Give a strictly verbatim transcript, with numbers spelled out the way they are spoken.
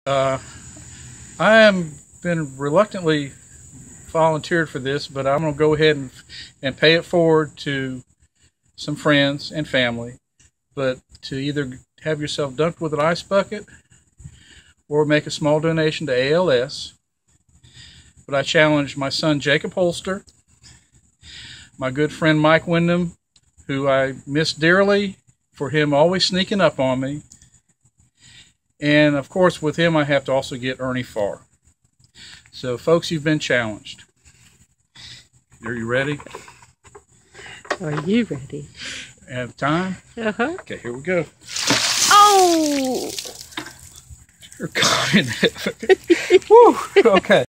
Uh, I am been reluctantly volunteered for this, but I'm going to go ahead and, and pay it forward to some friends and family. But to either have yourself dunked with an ice bucket or make a small donation to A L S. But I challenge my son Jacob Holster, my good friend Mike Wyndham, who I miss dearly for him always sneaking up on me. And of course, with him, I have to also get Ernie Farr. So, folks, you've been challenged. Are you ready? Are you ready? Have time? Uh-huh. Okay, here we go. Oh! You're caught in it. Woo! Okay.